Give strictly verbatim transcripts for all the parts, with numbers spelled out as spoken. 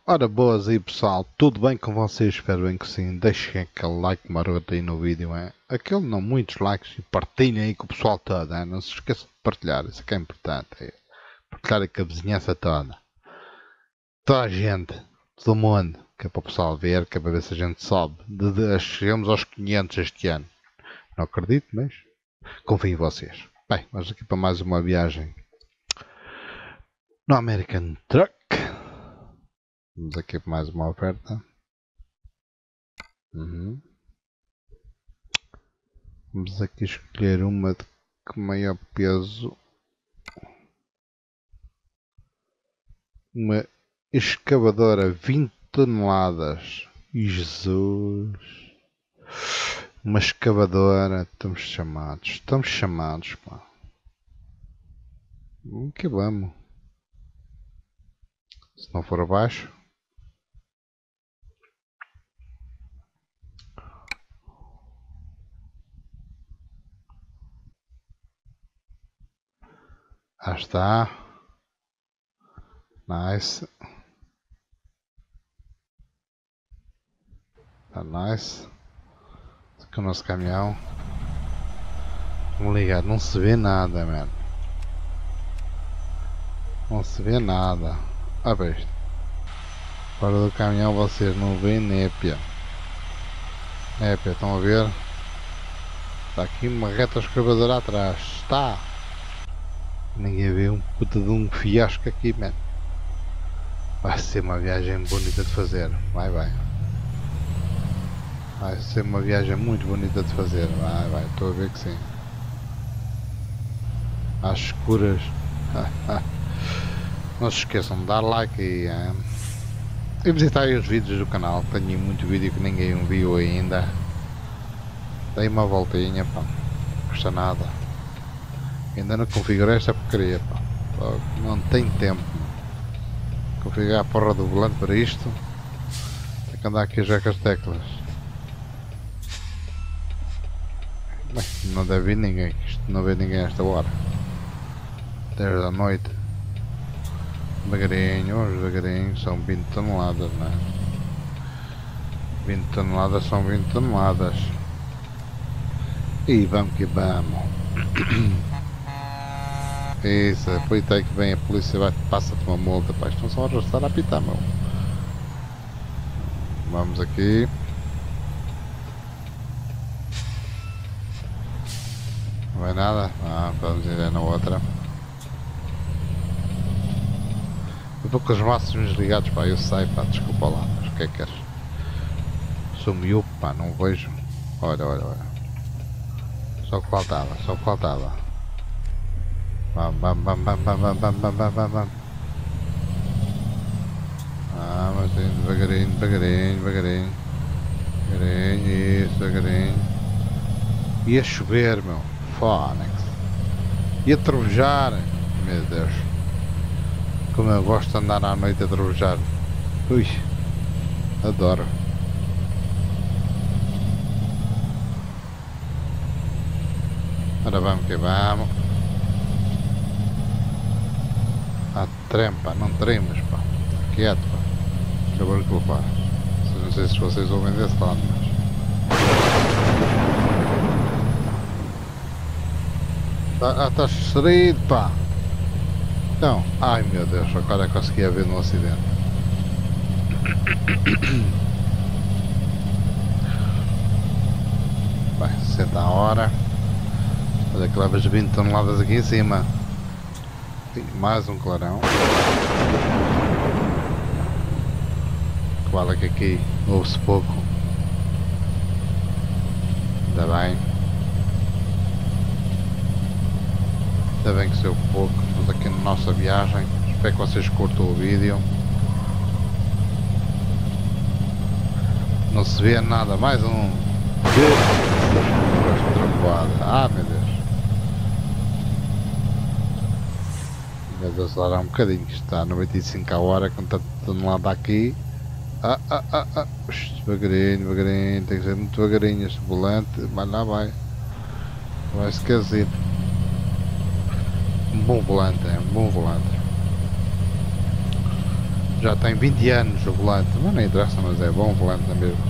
Ora, boas aí pessoal, tudo bem com vocês? Espero bem que sim. Deixem aquele like maroto aí no vídeo, é? Aquele não, muitos likes e partilhem aí com o pessoal todo, é? Não se esqueçam de partilhar, isso é que é importante, é? Partilhar aí com a vizinhança toda. Toda a gente, todo mundo, que é para o pessoal ver, que é para ver se a gente sobe. De, de, chegamos aos quinhentos este ano. Não acredito, mas confio em vocês. Bem, vamos aqui para mais uma viagem no American Truck. Vamos aqui para mais uma oferta. Uhum. Vamos aqui escolher uma de maior peso. Uma escavadora vinte toneladas. Jesus. Uma escavadora. Estamos chamados. Estamos chamados, pá. Que vamos. Se não for abaixo. Ah, está. Nice. Está nice. Esse aqui é o nosso caminhão. Vamos ligar. Não se vê nada, mano. Não se vê nada. Ah, besta. Fora do caminhão vocês não veem népia. Népia, estão a ver? Está aqui uma reta escavadora atrás. Está! Ninguém vê um puta de um fiasco aqui, mano. Vai ser uma viagem bonita de fazer. Vai, vai. Vai ser uma viagem muito bonita de fazer. Vai, vai. Estou a ver que sim. Às escuras. Não se esqueçam de dar like e, é, e visitar aí os vídeos do canal. Tenho muito vídeo que ninguém viu ainda. Dei uma voltinha, pá. Não custa nada. Ainda não configurei esta porcaria, pá. Não tem tempo. Configurar a porra do volante para isto. Tem que andar aqui já com as teclas. Bem, não deve vir ninguém. Isto não vê ninguém a esta hora. dez da noite. Devagarinho, vamos devagarinho. São vinte toneladas, não é? vinte toneladas são vinte toneladas. E vamos que vamos. Isso, aproveita aí que vem a polícia, vai, passa-te uma multa, pá, estão só a arrastar a apitar, meu. Vamos aqui. Não vai nada? Ah, vamos ir na outra. Eu vou com os máximos ligados, pá, eu sei, pá, desculpa lá, mas o que é que queres? Sou miúdo, pá, não vejo. Olha, olha, olha. Só que faltava, só que faltava. Vamos, vamos, vamos, vamos, vamos, vamos, vamos, vamos, vamos. Ah, mas devagarinho, devagarinho, devagarinho. Devagarinho, isso, devagarinho. Ia chover, meu. Fónix. Ia trovejar. Meu Deus. Como eu gosto de andar à noite a trovejar. Ui. Adoro. Ora vamos que vamos. Ah, trem, pá, não tremas, pá. Quieto, pá. Acabou de culpar. Não sei se vocês ouvem desse lado, mas... Ah, estás distraído, pá. Então, ai meu Deus, agora consegui ver no acidente. Bem, sessenta a hora. Olha que levas vinte toneladas aqui em cima. Tem mais um clarão. Vale que aqui ouve-se pouco. Ainda bem. Ainda bem que se ouve pouco. Estamos aqui na nossa viagem. Espero que vocês curtam o vídeo. Não se vê nada. Mais um. Ah, meu Deus. Mas acelerar um bocadinho, que está a noventa e cinco a hora, com tanto tonelada aqui. Ah, ah, ah, ah. Ux, devagarinho, devagarinho, tem que ser muito devagarinho este volante, mas lá vai. Vai esquecer. Um bom volante, é um bom volante. Já tem vinte anos o volante, mas não interessa, mas é bom o volante na mesma.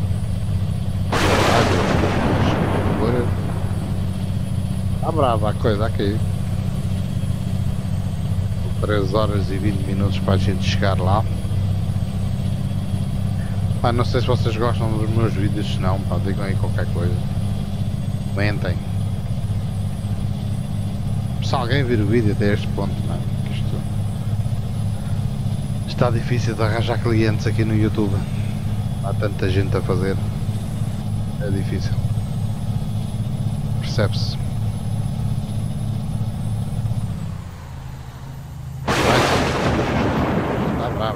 Está brava a coisa aqui. três horas e vinte minutos para a gente chegar lá. Pá, não sei se vocês gostam dos meus vídeos, se não, pá, digam aí qualquer coisa. Comentem. Se alguém vir o vídeo até este ponto, não é? Isto está difícil de arranjar clientes aqui no YouTube. Há tanta gente a fazer. É difícil. Percebe-se. Está bravo.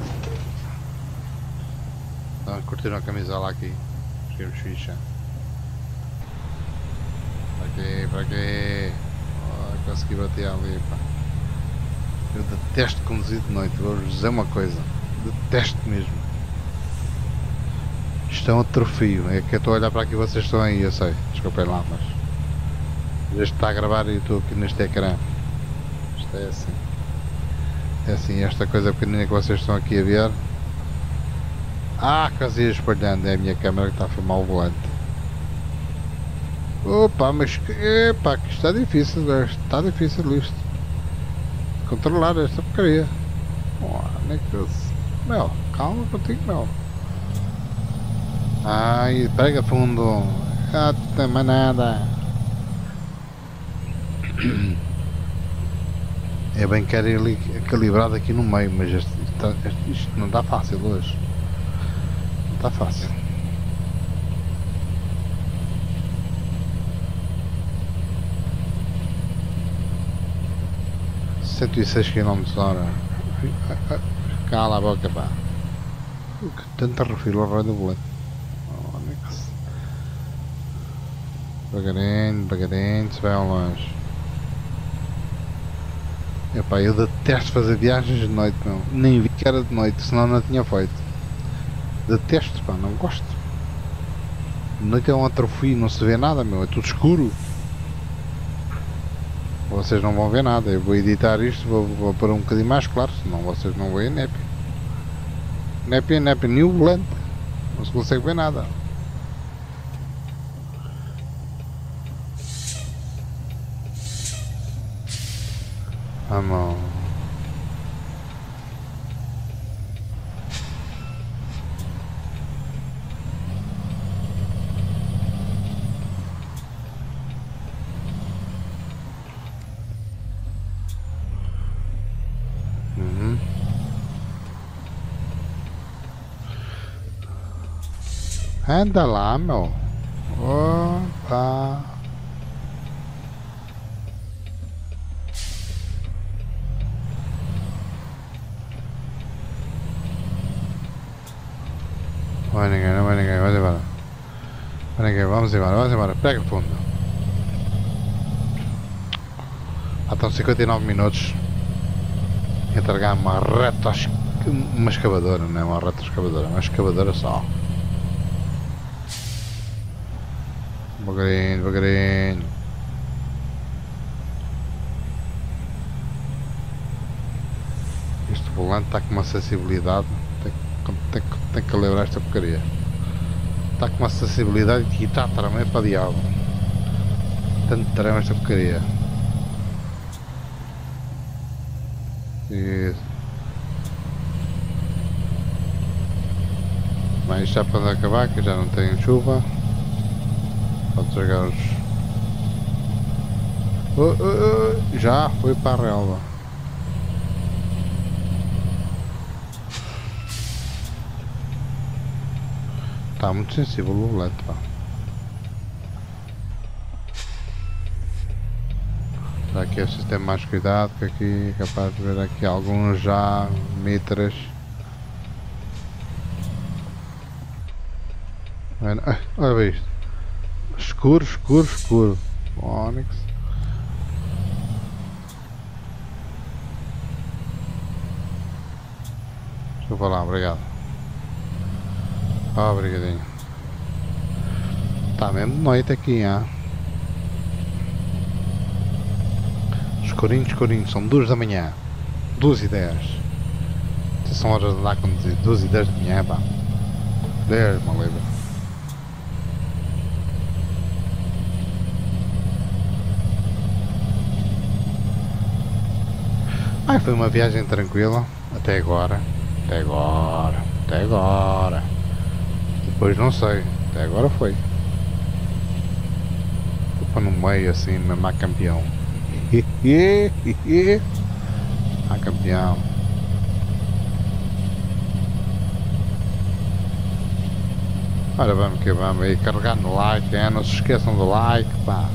Então, curtiram a camisola aqui. Esquecemos ficha. Para aqui, para aqui. Oh, consegui bater ali, pá. Eu detesto conduzir de noite. Vou-vos dizer uma coisa. Detesto mesmo. Isto é um atrofio. É que eu estou a olhar para aqui e vocês estão aí, eu sei. Desculpem lá, mas... Este está a gravar e eu estou aqui neste ecrã. Isto é assim. É assim, esta coisa pequenina que vocês estão aqui a ver. Ah, quase ia espalhando. É a minha câmera que está a filmar o volante. Opa, mas... Epá, que está difícil. Está difícil isto. Controlar esta porcaria. Oh, nem que eu... Meu, calma contigo, meu. Ai, pega fundo. Ah, tem mais nada. É bem que era ele calibrado aqui no meio, mas este, isto, isto não está fácil hoje. Não está fácil. cento e seis quilómetros por hora. Cala a boca, pá. Que tanta refilo ao do volante. Devagarinho, devagarinho, se vai ao longe. Epá, eu detesto fazer viagens de noite, meu. Nem vi que era de noite, senão não tinha feito. Detesto, pá, não gosto. De noite é um atrofio, não se vê nada, meu, é tudo escuro. Vocês não vão ver nada, eu vou editar isto, vou, vou pôr um bocadinho mais claro, senão vocês não veem népia. Népia, népia, nem o volante. Não se consegue ver nada. Vamos. Uhum. Anda lá, meu. Opa. Não vai ninguém, não vai ninguém, vamos embora. Vai ninguém, vamos embora, vamos embora, pega fundo. Já estão cinquenta e nove minutos. Entregar uma reta, uma escavadora, não é uma reta escavadora, uma escavadora só. Devagarinho, devagarinho. Este volante está com uma sensibilidade. Tem que, tem que calibrar esta porcaria. Está com uma sensibilidade que está também para diabo. Tanto trama esta porcaria. Isso. Mas já para acabar, que já não tem chuva. Pode jogar os... Oh, oh, oh. Já foi para a relva. Está muito sensível o volante, pá. Está aqui é preciso ter mais cuidado, que aqui é capaz de ver aqui alguns já mitras. Olha isto. Escuro, escuro, escuro. Onix. Desculpa lá, obrigado. Ah, obrigadinho. Está mesmo de noite aqui, hein? Escurinho, escurinho. São duas da manhã. Duas e dez. são horas de andar a conduzir, duas e dez de manhã, pá. Deus me livre. Ai, foi uma viagem tranquila, até agora. Até agora, até agora. Depois não sei, até agora foi. Estou no meio assim, mesmo a campeão. A campeão. Ora, vamos que vamos aí, carregar no like, é? Não se esqueçam do like, pá.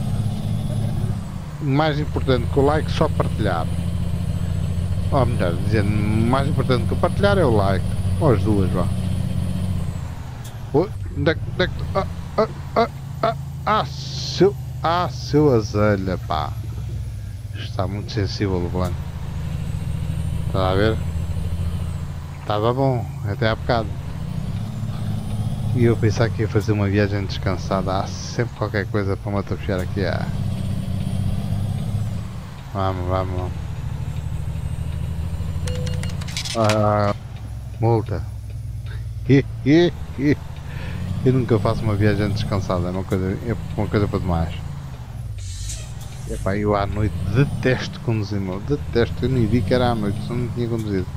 Mais importante que o like, só partilhar. Ou melhor, dizendo, mais importante que o partilhar é o like. Ou as duas, vá. Oi, onde é que... Onde é que... Ah, ah, ah, ah, ah, seu... Ah, seu azelha, pá. Está muito sensível o blanco. Está a ver? Estava bom, até há bocado. E eu pensava que ia fazer uma viagem descansada. Há sempre qualquer coisa para me atrofiar aqui. Ah. Vamos, vamos, vamos. Ah, multa. Eu nunca faço uma viagem descansada. É uma coisa, é uma coisa para demais. Epá, eu à noite detesto conduzir, meu. Detesto. Eu nem vi que era à noite. Só não tinha conduzido.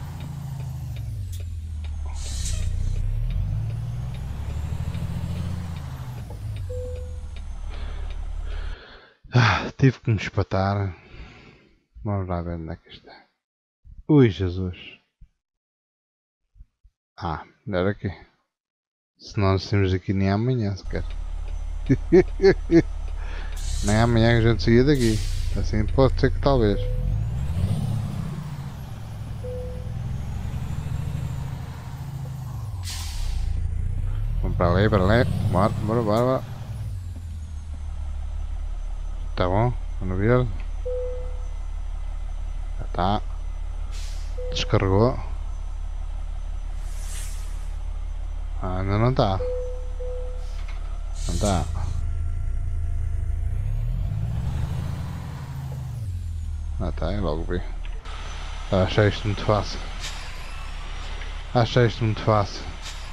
Ah, tive que me espatar. Vamos lá ver onde é que está. Ui, Jesus. Ah, era aqui. Senão nós temos aqui nem amanhã sequer. Nem amanhã que a gente saía daqui. Assim pode ser que talvez. Vamos para ali, para ali. Bora, bora, bora, bora. Tá bom, vamos ver. Já tá. Descarregou. Ah, ainda não está. Não está. Ah, está, eu logo vi. Achei isto muito fácil. Achei isto muito fácil.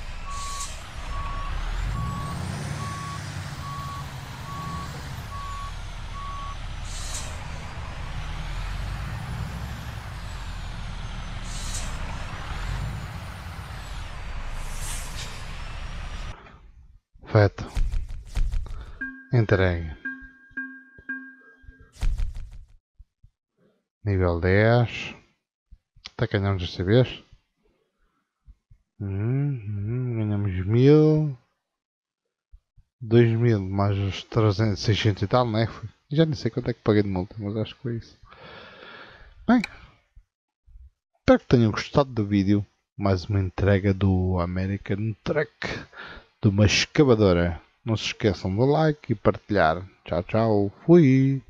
Feito. Entregue. Nível dez. Até ganhamos desta vez. Hum, hum, ganhamos mil. Dois mil mais os trezentos, seiscentos e tal, não é? Já nem sei quanto é que paguei de multa, mas acho que foi isso. Bem. Espero que tenham gostado do vídeo. Mais uma entrega do American Truck. De uma escavadora. Não se esqueçam do like e partilhar. Tchau, tchau. Fui.